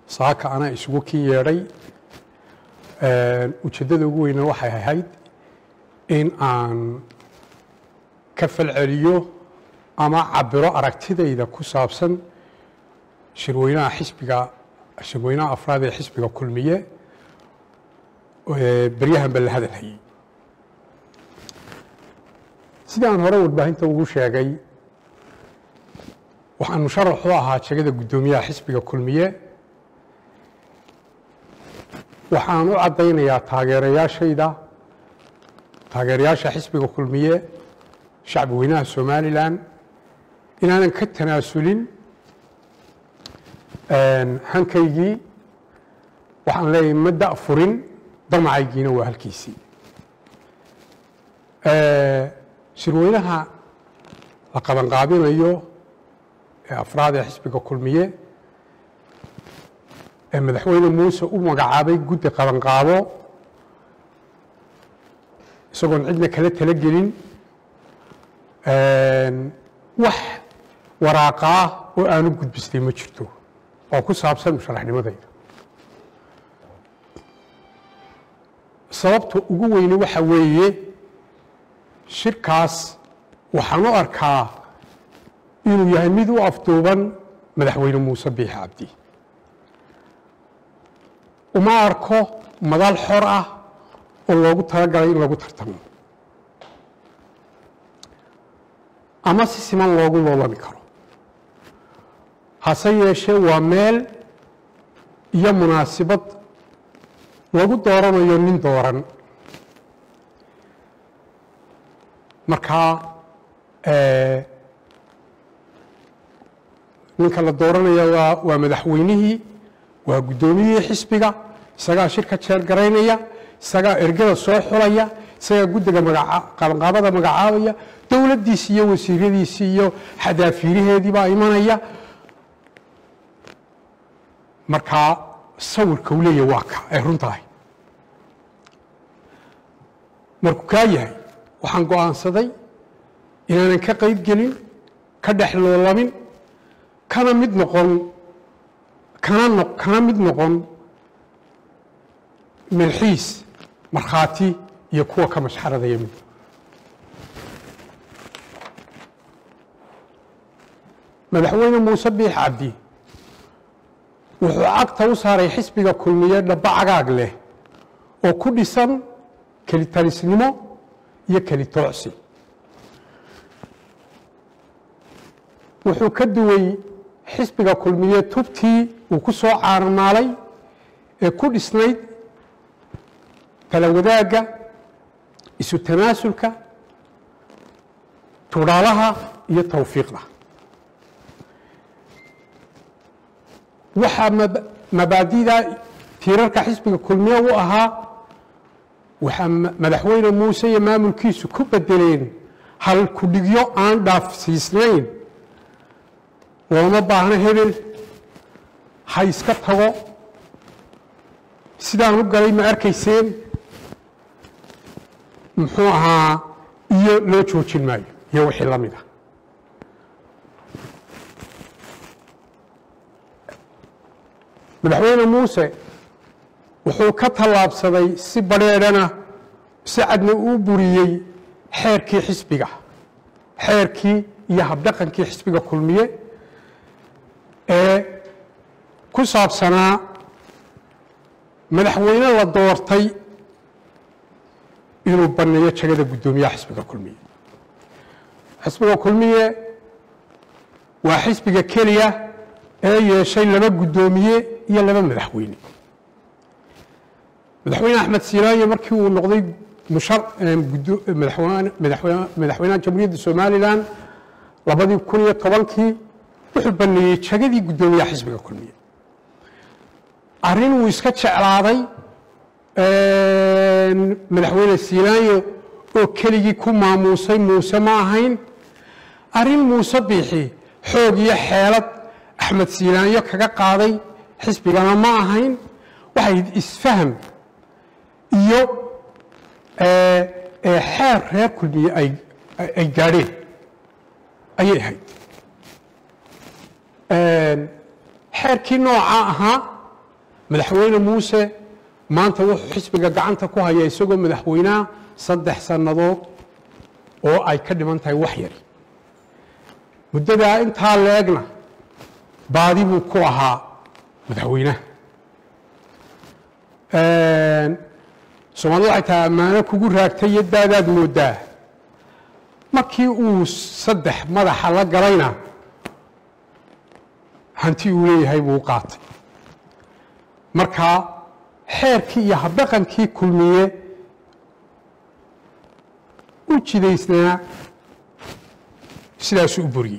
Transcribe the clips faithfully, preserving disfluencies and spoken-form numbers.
saaka ana isugu kin yeedhay ujeeddada ugu weyna waxay ahayd in aan ka falceliyo ama cabiro aragtidayda ku saabsan shirweynaha xisbiga shirweynaha afraad ee xisbiga kulmiye baryahan bal la hadalhayay sidii aan hore warbaahinta ugu sheegay waxaan musharax u ahaa jagada guddoomiyaha xisbiga kulmiye waxaan u caddaynayaa taageerayaashayda taageerayaasha xisbiga kulmiye shacbi weynaha somalilan inaanan ka tanaasulin hankaygii waxaan leeyahay ma da'furin damacaygiina waa halkiisii shirweynaha la qabanqaabinayo ee afraad ee xisbiga kulmiye ee madaxweyne muuse u magacaabay guddi qabanqaabo isagoon cidna kala talagelin wax waraaqa ah oo aanu gudbistay ma jirto oo ku saabsan musharaxnimadayda sababta ugu weyne waxa weeye shirkaas waxaan u arkaa inuu yahay mid u afduuban madaxweyne muuse biixi cabdi uma arko madal xor ah oo loogu talagalay in lagu tartamo ama si siman loogu loolami karo hase yeeshee waa meel iyo munaasibad lagu dooranayo nin dooran markaa ninka la dooranaya waa waa madaxweynihii waa guddoomiyihii xisbiga isagaa shirka jeer garaynaya isagaa ergada soo xulaya isagaa guddiga qabanqaabada magacaabaya dowladdiisi iyo wasiiradiisii iyo xadaafiiraheedii baa imanaya markaa sawirka uu leeyahay waa ka ay run tahay markuu kaa yahay waxaan go'aansaday inaanan ka qayb gelin ka dhex loolamin kana mid noqon kana kana mid noqon milxiis markhaati iyo kuwa ka mashxaradaya mid madaxweyne muuse biixi cabdi wuxuu cagta u saaray xisbiga kulmiye dhaba cagaag leh oo ku dhisan kelitalisnimo iyo kelitoocsi wuxuu ka duway xisbiga kulmiye tubtii uu ku soo caarmaalay ee ku dhisnayd kala wadaagga isu tanaasulka tuudhaalaha iyo tawfiiqda waxaa mabaadida tiirarka xisbiga kulmiye u ahaa waxaa madaxweyne muuse iyo maamulkiisu ku bedeleen hal kudhigyo aan dhaafsiisnayn looma baahno hebel ha iska tago sidaan u galay ma arkayseen muxuu ahaa iyo loo joojin maayo iyo wixii la mid ah madaxweyne muuse wuxuu ka tallaabsaday si badheedhana si cadna uu buriyey xeerkii xisbiga xeerkii iyo habdhaqankii xisbiga kulmiye ee ku saabsanaa madaxweyne la doortay inuu banneeyo jagada guddoomiyaha xisbiga kulmiye xisbiga kulmiye waa xisbiga keliya ee yeeshay laba guddoomiye iyo laba madaxweyne madaxweyne axmed siiraaye markii uu noqday madaxweynaha jamhuuriyadda somalilan labadii kun iyo tobankii wuxuu baneeyey jagadii guddoomiyaha xisbiga kulmiye arrin uu iska jeclaaday madaxweyne siiraaye oo keligii ku maamuusay muuse ma ahayn arrin muuse biixi xoog iyo xeelad axmed siiraayo kaga qaaday xisbigana ma ahayn waxay isfaham iyo xeer reer kulmiye ay gaadheen ayay ahayd xeerkii nooca ahaa madaxweyne muuse maanta wuxuu xisbiga gacanta ku haya isagoo madaxweynaha saddex sannadood oo ay ka dhiman tahay wax yar muddadaa intaa leegna baadi buu ku ahaa madaxweynaha Soomaalidu waxay tahay ammaano kugu raagtay iyo daadaad moodaa markii uu saddex madaxa la galayna hanti uu leeyahay buu qaatay marka xeerkii iyo habdhaqankii kulmiye u jidaysnaa sidaasuu u buriyey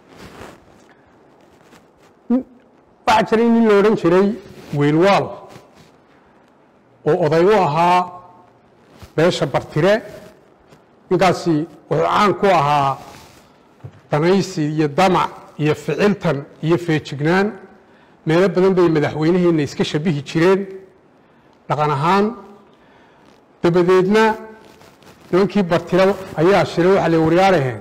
waxaa jiray nin la odhan jiray weylwaal oo oday u ahaa beesha bartire ninkaasi wuxuu caan ku ahaa danaysi iyo damac iyo ficiltan iyo feejignaan meelo badan bay madaxweynaheena iska shabihi jireen dhaqan ahaan dabadeedna nimankii bartire ayaa shiray waxa la waryaaraheen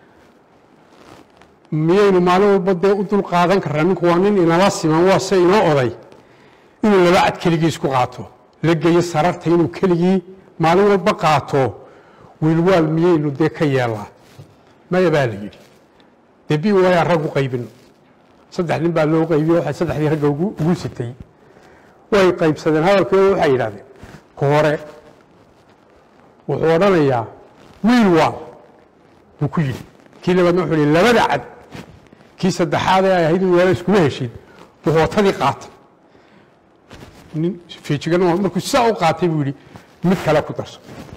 miyaynu maalin walba dee u dul qaadan karraa ninku waa nin inala siman waa se inoo oday inuu laba cad keligii isku qaato la geeyo sararta inuu keligii maalin walba qaato wiilwaal miyaynu dee ka yeelaa maya baa la yidhi dee bi wayaa rag u qaybino saddex nin baa loo qaybiyo waxay saddexdii ragga ugu sitay way qaybsadeen hadalkooda waxay yidhahdeen ku hore wuxuu odhanayaa wiilwaal buu ku yidhi kii labaadna wuxuu yidhi labada cad kii saddexaad ee ay ahayd in weela iskuma heshin wuxuu watadii qaatay nin feejigan markuu saa u qaatay buu yidhi mid kale ku darso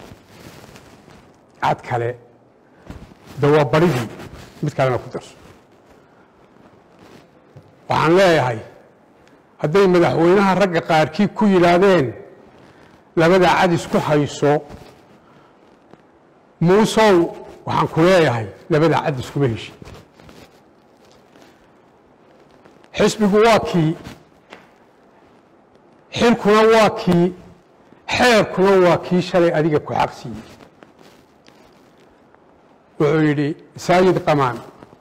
cad kale dawabaridii mid kalena ku darso waxaan leeyahay hadday madaxweynaha ragga qaarkii ku yidhaahdeen labada cad isku hayso muusow waxaan ku leeyahay labada cad iskuma heshin xisbigu waa kii xilkuna waa kii xeerkuna waa kii shalay adiga ku xaq siiyey wuxuu yidhi saayid qamaan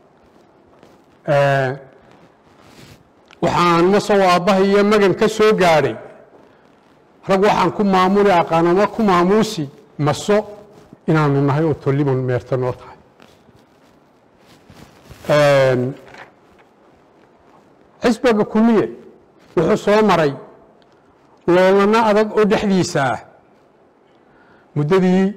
waxaan masow aabbaha iyo magan ka soo gaadhay rag waxaan ku maamuli aqaanama ku maamuusi maso inaanu nahay oo tolliman meerta noo tahay xisbiga kulmiye wuxuu soo maray loolana adag oo dhexdiisa ah muddadii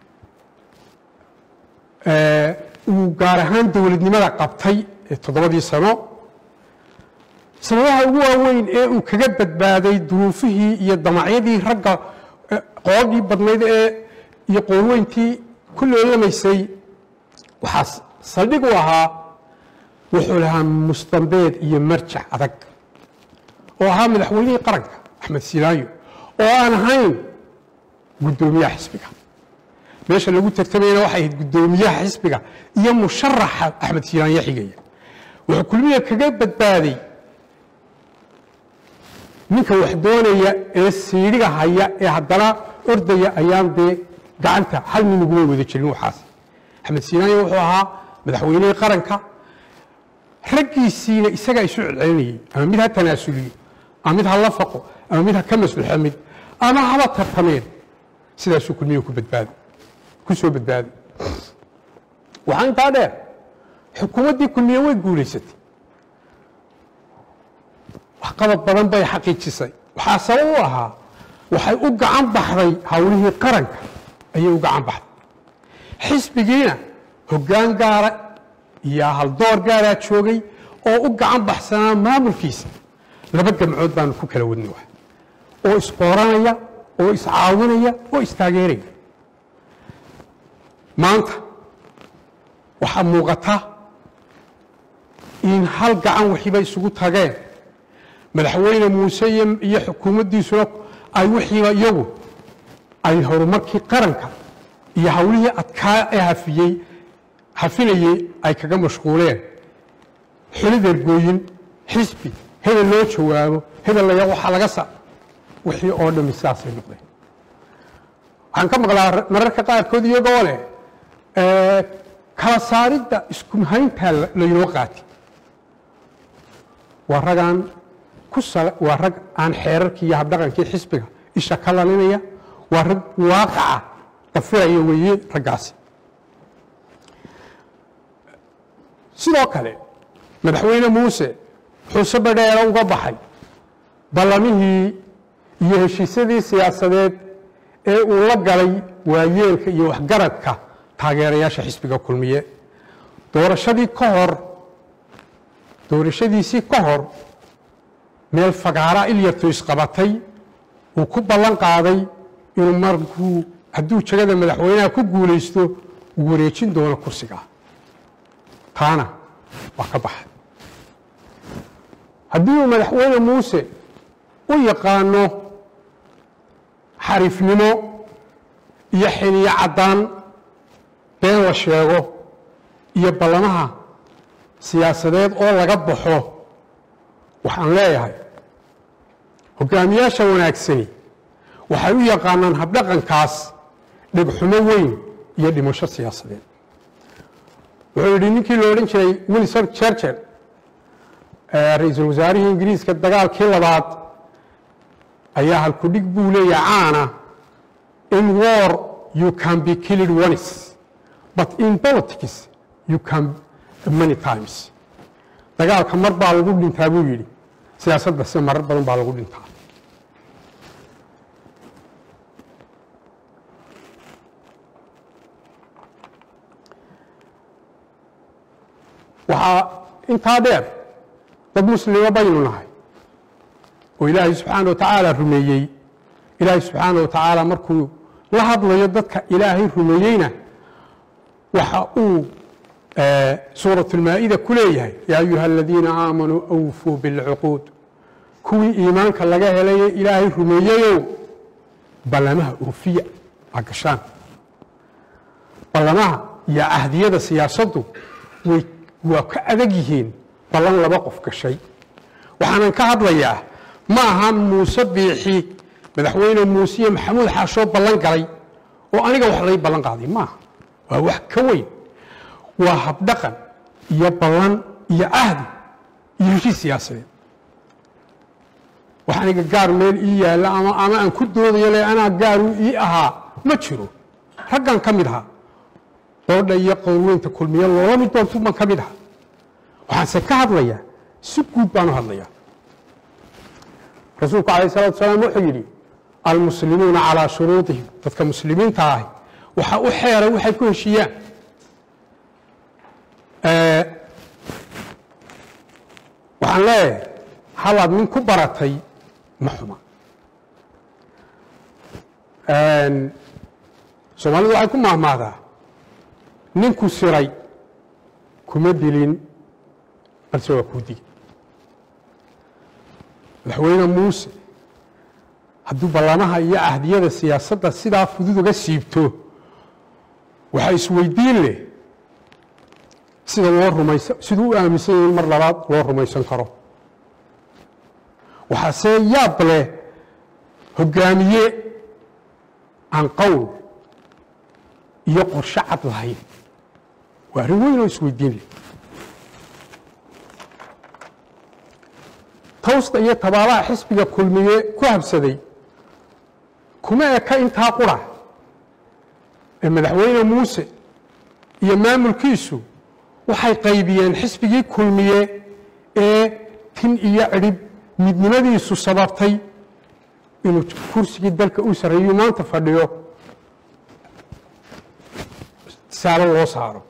uu gaar ahaan dowladnimada qabtay ee toddobadii sano sababaha ugu waaweyn ee uu kaga badbaaday duruufihii iyo damacyadii ragga qoodhii badnayd ee iyo qoorweyntii ku loolamaysay waxaa saldhig u ahaa wuxuu lahaa mustambeed iyo marjac adag oo ahaa madaxweynihii qaranka axmed silaayo oo aan ahayn guddoomiyaha xisbiga meesha lagu tartamayna waxay ahayd guddoomiyaha xisbiga iyo musharaxa axmed silaayo xigaya wuxuu kulmiye kaga badbaaday ninka wax doonaya ee siidhiga haya ee haddana ordaya ayaan dee gacanta hal nin uguma wada jirin waxaas axmed silaayo wuxuu ahaa madaxweynihii qaranka raggiisiina isagaa isu celcelinayay ama mid ha tanaasuliyo ama mid ha la faqo ama mid ha ka maslixo mid ama haba tartameen sidaasuu kulmiye ku badbaaday ku soo badbaaday waxaa intaa dheer xukuumaddii kulmiye way guulaysatay waxqabad badan bay xaqiijisay waxaa sabab u ahaa waxay u gacan baxday howlihii qaranka ayay u gacan baxday xisbigiina hoggaan gaara iyo haldoor gaaraa joogay oo u gacan baxsanaa maamulkiisa laba gamcood baanu ku kala wadnay wax oo isqooranaya oo iscaawinaya oo istaageeraya maanta waxaa muuqata in hal gacan wixiiba isugu tageen madaxweyne muuse iyo xukuumaddiisuna ay wixiiba iyagu ay horumarkii qaranka iyo howlihii adkaa ee hafiyey hafinayey ay kaga mashquuleen xilid ergooyin xisbi hebel loo jawaabo hebel laya waxaa laga sa wixii oo dhammi sidaasay noqdeen waxaan ka maqlaa mararka qaarkood iyagoo leh kala saaridda isku hayntaa laynoo qaati waa ragaan كسر ورق عن حرك يهبدغن كي حسبها إيش كلامية ورق واقع تفرع يوي رجاسي سلوكله مدحوينه موسى حسب ديره uga baxay ballamihii iyo heshiisyadii siyaasadeed ee uu la galay waayeelka iyo waxgaradka taageerayaasha xisbiga kulmiye doorashadii ka hor doorashadiisii ka hor meel fagaara ilyartu isqabatay uu ku ballan qaaday inuu markuu hadduu jagada madaxweynaha ku guulaysto uu wareejin doono kursiga taana waa ka baxay haddii uu madaxweyne muuse u yaqaano xariifnimo iyo xiniyo caddaan been la sheego iyo ballamaha siyaasadeed oo laga baxo waxaan leeyahay hogaamiyaasha wanaagsani waxay u yaqaanaan habdhaqankaas dhibxumo weyn iyo dhimasho siyaasadeed wuxuu yidhi ninkii la odhan jiray Winston Churchill ra'iisul wasaarihii ingiriiska dagaalkii labaad ayaa halku dhig buu leeyahay caana in war you can be killed once but in politics you can many times dagaalka mar baa lagu dhintaa buu yidhi siyaasadda si marar badan baa lagu dhintaa waxaa intaa dheer dad muslima baynu nahay oo ilaahay subxaana watacaala rumeeyey ilaahay subxaana watacaala markuu la hadlayo dadka ilaahay rumeeyeyna waxa uu suuratu lmaa'ida ku leeyahay yaa ayuha aladiina aamanuu awfuu bilcuquud kuwii iimaanka laga helaye ilaahay rumeeyeyow ballamaha oofiya aa gashaan ballamaha iyo cahdiyada siyaasaddu way waa ka adag yihiin ballan laba qof gashay waxaanan ka hadlayaa ma aha muuse biixi madaxweyne muuse iyo maxamuud xaashoo ballan galay oo aniga wax lay ballan qaaday maaha waa wax ka weyn waa habdhaqan iyo ballan iyo ahdi iyo heshiis siyaasadeed wax aniga gaar meel ii yaalla ama ama aan ku doodayo le anaa gaar u ii ahaa ma jiro raggan ka mid ahaa doodha iyo qowlweynta kulmiye loola mid doontu baan ka mid ahaa waxaanse ka hadlayaa si guud baan u hadlayaa rasuulku calayhi salaatu wasalaam wuxuu yidhi almuslimuuna calaa shuruudihim dadka muslimiinta ahi waxa u xeeray waxay ku heshiiyaan waxaan leeyahay halaad nin ku baratay ma xuma soomaalidu waxay ku mahmahdaa ninku siray kuma dilin balse waa kuu digay madaxweyne muuse hadduu ballamaha iyo cahdiyada siyaasadda sidaa fudud uga siibto waxaa isweydiin leh sida loo rumaysan siduu u aaminsan yahay in mar labaad loo rumaysan karo waxaase yaab leh hoggaamiye aan qowl iyo qorshe cad lahayn waa arrin weyn oo isweydiin leh tawsta iyo tabaalaha xisbiga kulmiye ku habsaday kuma eka intaa qura ee madaxweyne muuse iyo maamulkiisu waxay qaybiyeen xisbigii kulmiye ee tin iyo cidhib midnimadiisu sababtay inuu kursigii dalka u sarreeyo maanta fadhiyo saalo loo saaro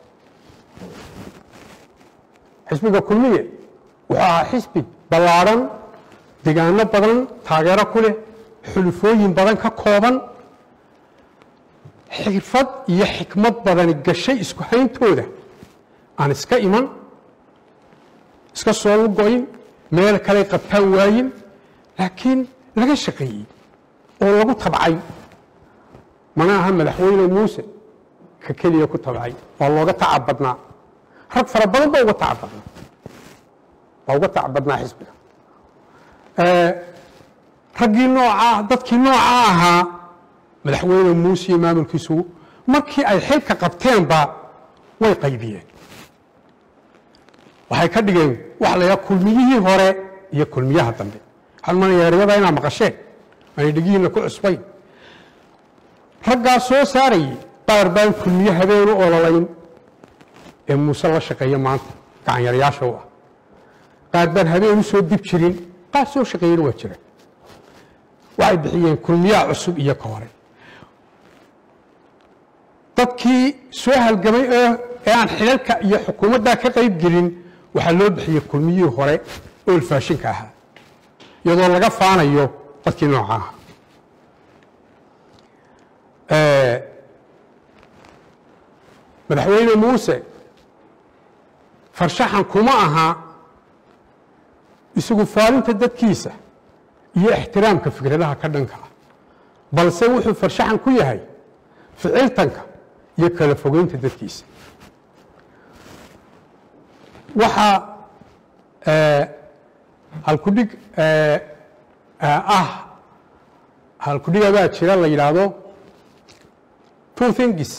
xisbiga kulmiye wuxuu ahaa xisbi ballaadhan deegaano badan taageero ku leh xulufooyin badan ka kooban xirfad iyo xikmad badani gashay isku hayntooda aan iska iman iska soo lugoyn meel kale qabtaan waayin laakiin laga shaqeeyey oo lagu tabcay mana aha madaxweyne muuse ka keliya ku tabcay waa looga tacab badnaa rag fara badan baa uga tacab badnaa waa uga tacab badnaa xisbiga raggii noocaa dadkii noocaa ahaa madaxweyne muuse iyo maamulkiisu markii ay xilka qabteenba way qaybiyeen waxay ka dhigeen waxa la yidhaha kulmiyihii hore iyo kulmiyaha dambe halman yeeriyada inaa maqasheen ay dhigiina ku cusbay raggaa soo saaray baar baan kulmiye habeen oo lalayn ee muuse la shaqeeyo maanta gacan yarayaasha u ah qaar baan habeen u soo dib jirin qaar soo shaqeeyay waa jira waxay bixiyeen kulmiye cusub iyo ka hore dadkii soo halgamay ee aan xilalka iyo xukuumadda ka qayb gelin waxa loo bixiyay kulmiyii hore oo faashinka ahaa iyadoo laga faanayo dadkii nooca ah ee madaxweyne muuse farshaxan kuma aha isagu faalinta dadkiisa iyo ixtiraamka fikradaha ka dhanka ah balse wuxuu farshaxan ku yahay ficiltanka iyo kala fogeynta dadkiisa waxa halkudhig ah halkudhiga baa jira la yidhaahdo two things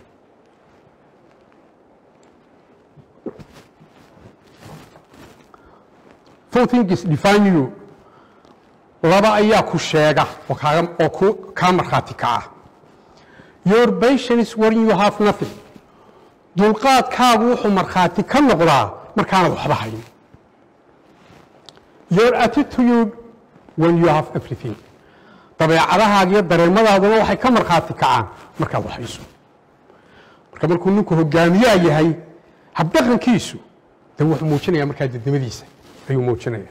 two things define you laba ayaa ku sheega oo ku kaa markhaati kaca your patience when you have nothing dulqaadkaagu wuxuu markhaati ka noqdaa markaanad waxba hayn your attitude when you have everything dabeecadahaaga iyo dareemadaaduna waxay ka markhaati kacaan markaad wax hayso marka markuu ninku hogaamiyaa yahay habdhaqankiisu de wuxuu muujinayaa markaa dadnimadiisa ayuu muujinayaa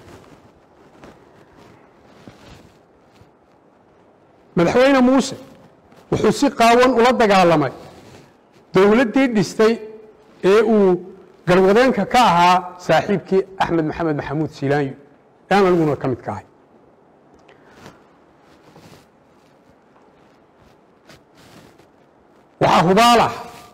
madaxweyne muuse wuxuu si qaawan ula dagaalamay dowladdii dhistay ee uu garwadeenka ka ahaa saaxiibkii axmed maxamed maxamuud siilaanyo aan aniguna ka mid ka ahay waxaa hubaalah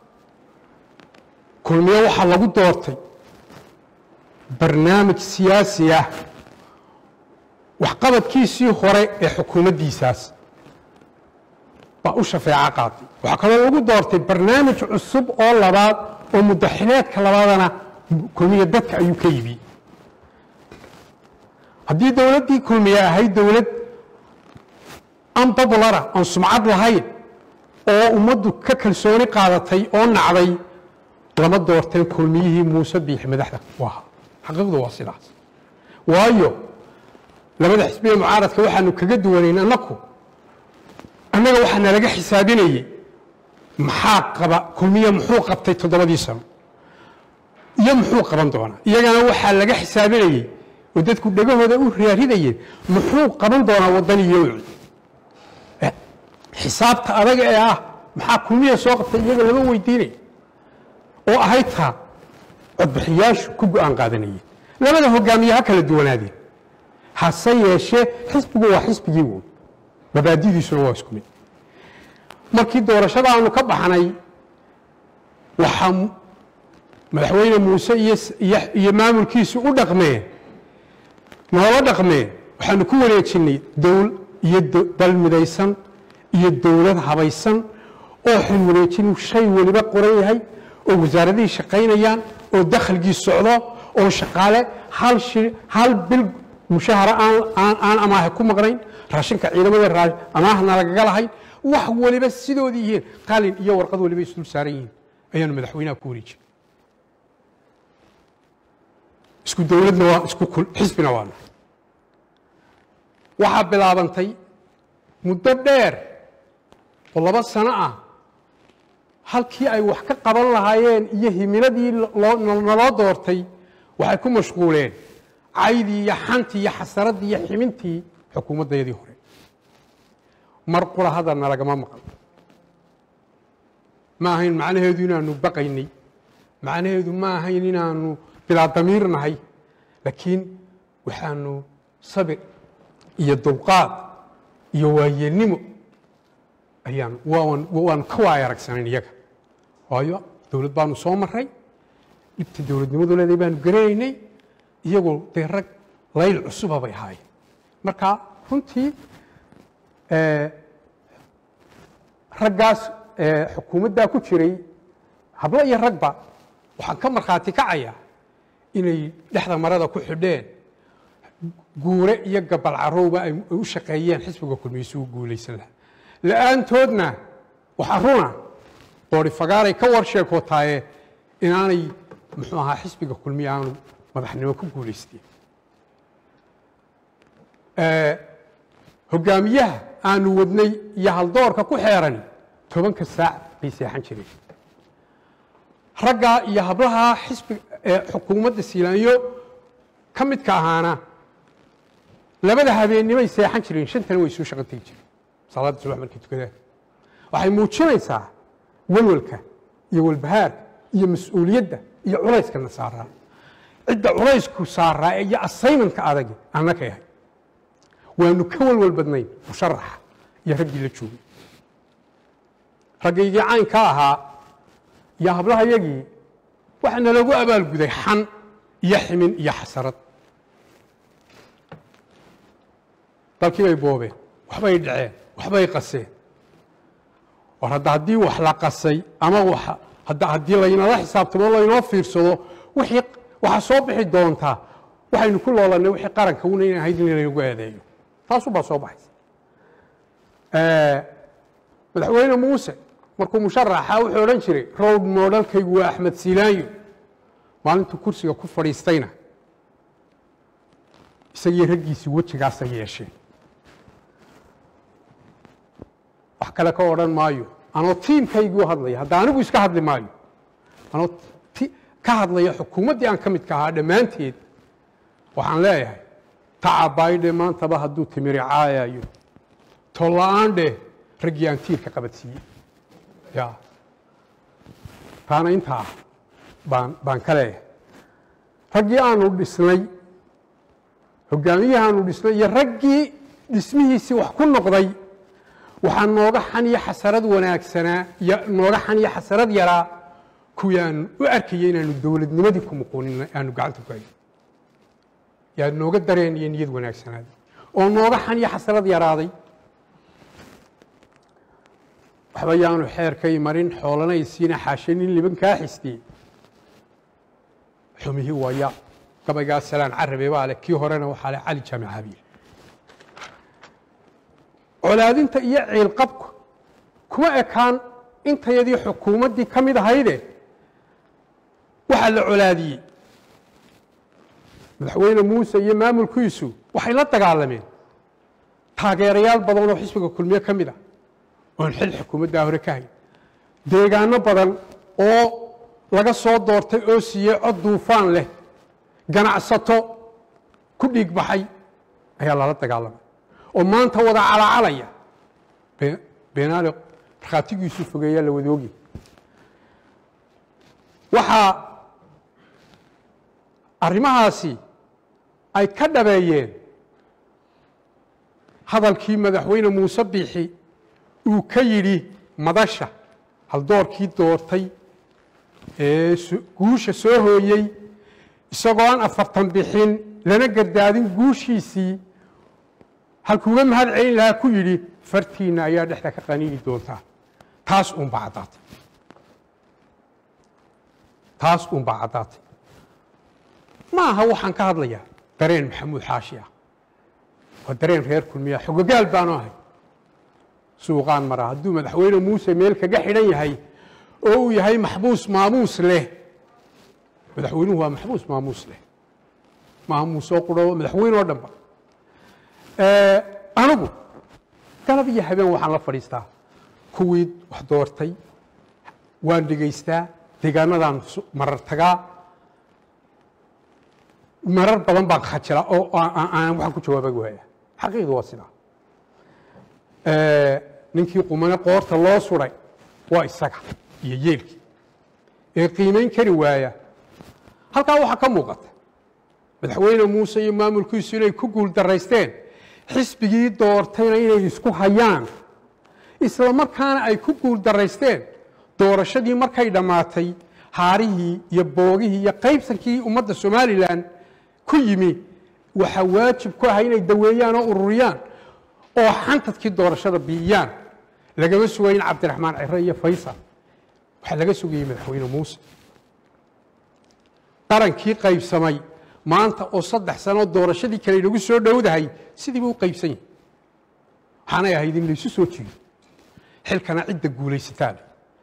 kulmiye waxaa lagu doortay barnaamij siyaasi ah waxqabadkiisii hore ee xukuumaddiisaas baa u shafeeco qaatay waxaa kaloo lagu doortay barnaamij cusub oo labaad oo muddaxileedka labaadana kulmiye dadka ayuu ka yimi haddii dowladdii kulmiye ahayd dowlad unpopulara aan sumcad lahayn oo ummaddu ka kalsooni qaadatay oo nacday lama doorteen kulmiyihii muuse biixi madaxda u ahaa xaqiiqdu waa sidaas waayo labada xisbiye mucaaradka waxaanu kaga duwanayn annaku annaga waxaa nalaga xisaabinayey maxaa qaba kulmiye muxuu qabtay toddobadii sano iyo muxuu qaban doonaa iyagana waxaa laga xisaabinayey oo dadku dhegahooda u raaridayeen muxuu qaban doonaa waddaniyo uci xisaabta adaga ee ah maxaa kulmiye soo qabtay iyaga lama weydiinay oo ahayd taa codbixiyaashu ku go'aan qaadanayeen labada hogaamiye ha kala duwanaadeen hase yeeshee xisbigu waa xisbigii woon mabaadidiisuna waa isku mid markii doorashada aanu ka baxnay waxaa madaxweyne muuse iyo maamulkiisu u dhaqmeen noola dhaqmeen waxaanu ku wareejinnay dowl iyo dal midaysan iyo dowlad habaysan oo xil wareejinu shay weliba qoran yahay oo wasaaradihii shaqaynayaan oo dakhligii socdo oo shaqaale hal shir hal bil mushahara aan aan amaaha ku maqnayn raashinka ciidamada amaahna lagaga lahayn wax waliba sidoodii yihiin qalin iyo warqad waliba isdul saaran yihiin ayaanu madaxweynaha ku wareejin isku dowladna waa isku xisbina waana waxaa bilaabantay muddo dheer oo laba sano ah halkii ay wax ka qaban lahaayeen iyo himiladii naloo doortay waxay ku mashquuleen caydii iyo xantii iyo xasaraddii iyo ximintii xukuumaddeedii hore mar qura hadalna lagama maqan ma ahayn macnaheedu inaanu baqaynay macnaheedu ma ahayn inaanu bilaa damiir nahay laakiin waxaanu sabir iyo dulqaad iyo waayeelnimo ayaan waan ka waay aragsanayn iyaga waayo dowlad baanu soo maray dhibta dowladnimadu leedahay baanu garanaynay iyagoo dee rag layl cusuba bay ahaayeen marka runtii raggaas xukuumaddaa ku jiray hablo iyo ragba waxaan ka markhaati kacayaa inay dhexda marada ku xidheen guure iyo gabal carowba ay u shaqeeyeen xisbiga kulmiye suu guulaysan lahaa la'aantoodna waxa runa qoori fagaaray ka warsheekotaaye inaanay muxuu ahaa xisbiga kulmiye aanu madaxnimo ku guulaysteen hogaamiyaha aanu wadnay iyo haldoorka ku xeeran tobanka saac bay seexan jireen raggaa iyo hablaha xisbiga xukuumadda siilaanyo ka midka ahaana labada habeennimay seexan jireen shantana way soo shaqo tegi jireen salaadda subax markay tukadaan waxay muujinaysaa walwalka iyo walbahaarka iyo mas-uuliyadda iyo culayska na saaraa cidda culaysku saaraa iyo assignmentka adag annaka yahay waanu ka walwal badnayn musharaxa iyo raggii la joogay raggaygii caynka ahaa iyo hablahayagii waxaana lagu abaalguday xan iyo ximin iyo xasarad dalkii bay boobeen waxbay dhaceen waxbay qaseen war hadda haddii wax la qasay ama wax hadda haddii laynala xisaabtamo laynoo fiirsado wixii waxaa soo bixi doontaa waxaynu ku loolannay wixii qaranka una in ahayd in laynagu eedeeyo taasubaa soo baxaysa madaxweyne muuse markuu musharaxa wuxuu odhan jiray road modelkaygu waa axmed siilaanyo maalintuu kursiga ku fadhiistayna isagii raggiisii wejigaasa yeesheen wax kale ka odhan maayo anoo tiimkayguu hadlaya hadda anigu iska hadli maayo anoo ka hadlaya xukuumaddii aan ka midka ahaa dhammaanteed waxaan leeyahay tacabaydhe maantaba hadduu timiri caayayo tolla-aan dheh raggii aan tiirka qabadsiiyey ya taana intaa baan baan ka leeyahay raggii aanu dhisnay hogaamiyihii aanu dhisnay iyo raggii dhismihiisii wax ku noqday waxaa nooga xan iyo xasarad wanaagsanaa iyo nooga xan iyo xasarad yaraa kuwii aanu u arkayay inaanu dowladnimadii ku muquunin aanu gacanta ku hayno yaa nooga dareen iyo niyad wanaagsanaaday oo nooga xan iyo xasarad yaraaday waxba yaanu xeerkay marin xoolanaysiina xaashe nin liban kaa xistiyey xumihii waya gabaygaa salaan carabe baa leh kii horena waxaa leh cali jaamic habiil colaadinta iyo ciilqabku kuma ekaan intayadii xukuumaddii ka mid ahayde waxaa la colaadiyey madaxweyne muuse iyo maamulkiisu waxay la dagaalameen taageerayaal badan oo xisbiga kulmiye ka mid ah oon xil xukuumaddaa hore ka hayn deegaano badan oo laga soo doortay oo siiyey cod duufaan leh ganacsato ku dhiig baxay ayaa lala dagaalamay oo maanta wada calacalaya beenaale markhaatigiisu fogeeyaa la wadoogi waxaa arrimahaasi ay ka dhabeeyeen hadalkii madaxweyne muuse biixi uu ka yidhi madasha haldoorkii doortay ee guusha soo hooyey isagoo aan afartan bixin lana gardaadin guushiisii halkuuga mahad celin lahaa ku yidhi fartiinna ayaa dhexda ka qaniini doontaa taas uunbaa caddaatay taas uunbaa caddaatay ma aha waxaan ka hadlayaa dareen maxamuud xaashi ah waa dareen reer kulmiya xogogaal baanu ahay suuqaan maraa hadduu madaxweyne muuse meel kaga xidhan yahay oo uu yahay maxbuus maamuus leh madaxweynuhu waa maxbuus maamuus leh maamuus oo quro madaxweyne oo dhanba anigu galab iyo habeen waxaan la fadhiistaa kuwii wax doortay waan dhegaystaa deegaanadaan marar tagaa marar badan baan khajila oo aan waxaan ku jawaabi waaya xaqiiqdu waa sidaa ninkii qumane qoorta loo suray waa isaga iyo yeelkii ee qiimayn kari waaya halkaa waxaa ka muuqata madaxweyne muuse iyo maamulkiisu inay ku guul daraysteen xisbigii doortayna inay isku hayaan isla markaana ay ku guul daraysteen doorashadii markay dhammaatay haarihii iyo boogihii iyo qaybsankii ummadda somalilan ku yimi waxaa waajib ku ah inay daweeyaan oo ururiyaan oo xantadkii doorashada biiyaan lagama sugayn cabdiraxmaan cire iyo faysal waxaa laga sugayey madaxweyne muuse qarankii qaybsamay maanta oo saddex sano doorashadii kale inagu soo dhowdahay sidii buu u qaybsan yahay waxaanay ahayd in laysu soo jiiyo xilkana cidda guulaysataan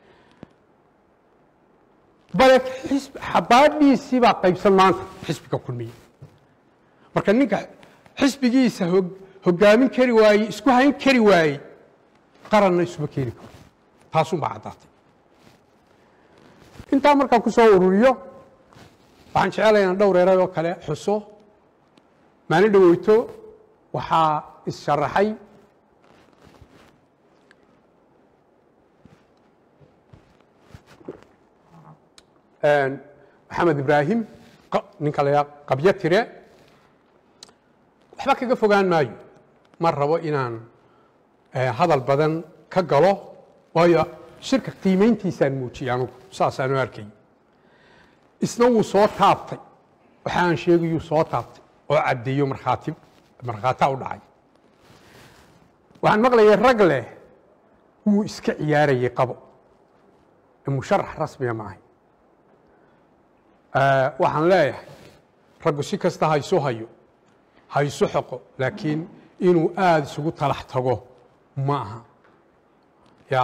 bale xabaadhiisii baa qaybsan maanta xisbiga kulmiye marka ninka xisbigiisa hoggaamin kari waayey isku hayn kari waayey qaranna isuma keeni karo taasunbaa caddaatay intaa markaan ku soo ururiyo waxaan jecelahay inaan dhowr eray oo kale xuso maalin dhaweyto waxaa is-sharaxay maxamed ibraahim ninka la yidhaha qabyo tire waxba kaga fogaan maayo ma rabo inaan hadal badan ka galo waayo shirka qiimayntiisaan muujiyey anugu saasaan u arkay isna wuu soo taabtay waxa aan sheegayuu soo taabtay oo caddeeyo markhaati markhaataa u dhacay waxaan maqlayay rag leh wuu iska ciyaarayay qabo musharax rasmiga ma ahay waxaan leeyahay raggu si kasta ha isu hayo ha isu xoqo laakiin inuu aada isugu talax tago ma aha ya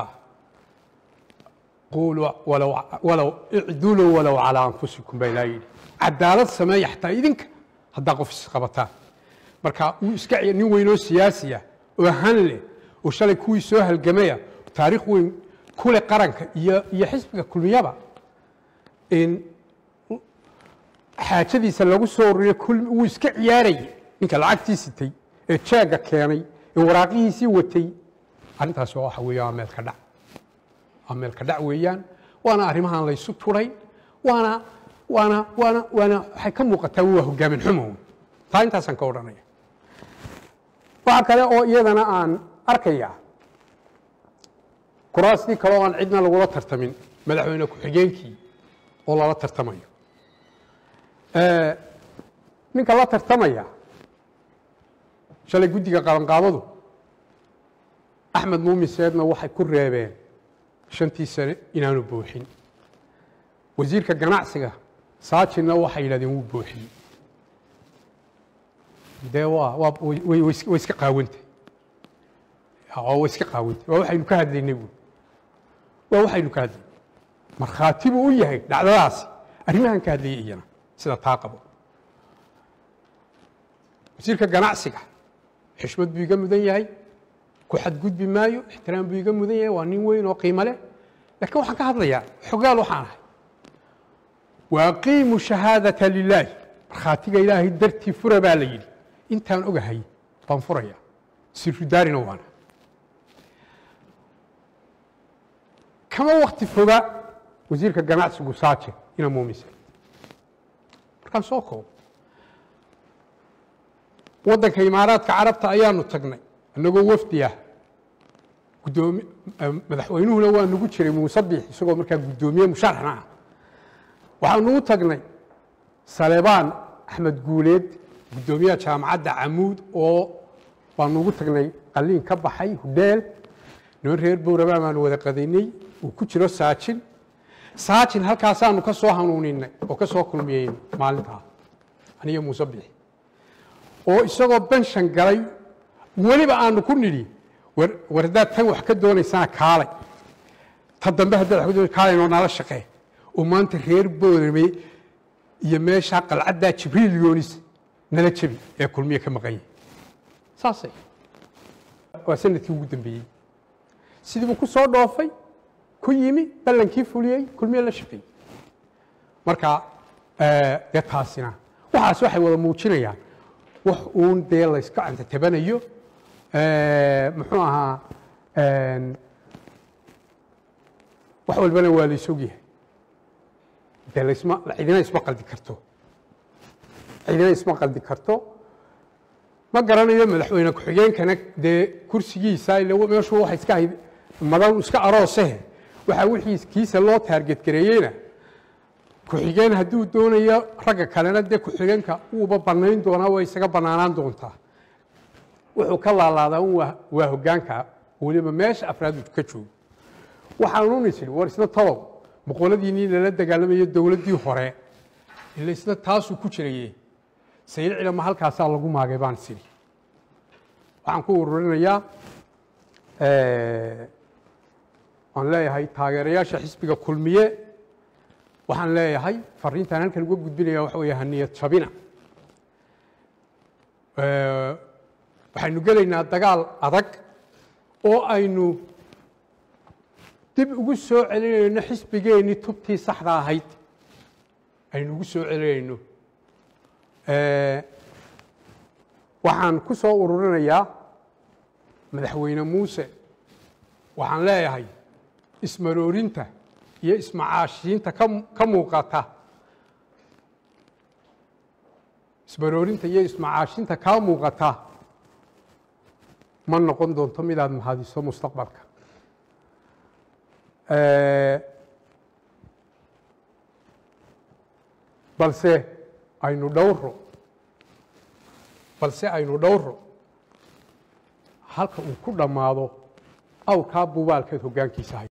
quluu walow walow icduluu walow calaa anfusikum baa ilaa yidhi cadaalad sameeya xataa idinka haddaa qof isqabataan marka uu iska nin weynoo siyaasiya oo han leh oo shalay kuwii soo halgamaya taariikh weyn kule qaranka iyo iyo xisbiga kulmiyaba in xaajadiisa lagu soo ururiyo wuu iska ciyaarayay ninka lacagtii sitay ee jeega keenay ee waraaqihiisii watay arrintaas waxa weeye waa meel ka dhac waa meel ka dhac weeyaan waana arrimahan laysu turay waana waana waana waana waxay ka muuqataa waa hogaamin xumo taa intaasaan ka odhanaya waxa kale oo iyadana aan arkaya kuraastii kale oo aan cidna lagula tartamin madaxweyne ku-xigeenkii oo lala tartamayo ninka la tartamaya shalay guddiga qabanqaabadu axmed muumin seedna waxay ku reebeen shantii sane inaanu buuxin wasiirka ganacsiga saajinna waxay yidhahdeen wuu buuxiyey dee waa waa way iska qaawantay way iska qaawantay waa waxaynu ka hadlaynay buui waa waxaynu ka hadlaynay markhaati buu u yahay dhacdadaasi arrimahan ka hadlayay iyana sida taa qabo wasiirka ganacsiga xishmad buu iga mudan yahay ku xadgudbi maayo ixtiraam buu iga mudan yahay waa nin weyn oo qiimo leh laakiin waxaan ka hadlayaa xogaal waxaan ahay waaqiimu shahaadata lilaahi markhaatiga ilaahay dartii fura baa la yidhi intaan ogahay baan furaya sirrudaarina waana kama wakti foga wasiirka ganacsigu saaje ina muumise markaan soo koobo waddanka imaaraadka carabta ayaanu tagnay annagoo wafdi ah gudoomi madaxweynuhuna waa nagu jiray muuse biix isagoo markaa guddoomiye musharaxna ah waxaanu u tagnay saleebaan axmed guuleed guddoomiyaha jaamacadda camuud oo baanu ugu tagnay qalliin ka baxay hudheel niman reer bowrabaa baanu wada qadaynay uu ku jiro saajin saajin halkaasaanu ka soo hanuuninay oo ka soo kulmiyeyn maalintaa aniyo muuse biix oo isagoo benshan galay weliba aanu ku nidhi war haddaad tan wax ka doonaysana kaalay ta dambe haddaad wax ka doonaysa kaalaynoo nala shaqee oo maanta reer boorame iyo meeshaa qalcaddaa jibriil yoonis nala jabi ee kulmiye ka maqan yahay saasay waa sanadkii ugu dambeeyey sidiibuu ku soo dhoofay ku yimi ballankii fuliyey kulmiye la shaqeeyey marka dee taasina waxaas waxay wada muujinayaan wax uun dee layska cantatabanayo muxuu ahaa wax walbana waa laysog yahay dee lasma cidina isma qaldi karto cidina isma qaldi karto ma garanayo madaxweyne ku-xigeenkana dee kursigiisa ila meeshu waxay iska ahayd madan iska aroosehe waxaa wixii kiisa loo taarget gareeyeyna ku-xigeen hadduu doonayo ragga kalena dee ku-xigeenka uuba bannayn doonaa way isaga bannaanaan doontaa wuxuu ka laalaadaa un waa hoggaanka weliba meesha afraad uu ka joogo waxaanu nisiri war isna talow boqoladiinii lala dagaalamayo dowladdii hore ila isna taasuu ku jiraye saylicina ma halkaasaa lagu maagay baan siri waxaan ku ururinayaa waan leeyahay taageerayaasha xisbiga kulmiye waxaan leeyahay fariintaan halkan uga gudbinaya waxa weeye haniyad jabina waxaynu gelaynaa dagaal adag oo aynu dib ugu soo celinayno xisbigeennii tubtii saxda ahayd aynu ugu soo celinayno waxaan ku soo ururinayaa madaxweyne muuse waxaan leeyahay ismaroorinta iyo ismacaashiinta ka muuqata ismaroorinta iyo ismacaashiinta kaa muuqata ma noqon doonto midaad mahadiso mustaqbalka balse aynu dhowro balse aynu dhowro halka uu ku dhammaado awrkaa bubaalkeed hoggaankiisa hay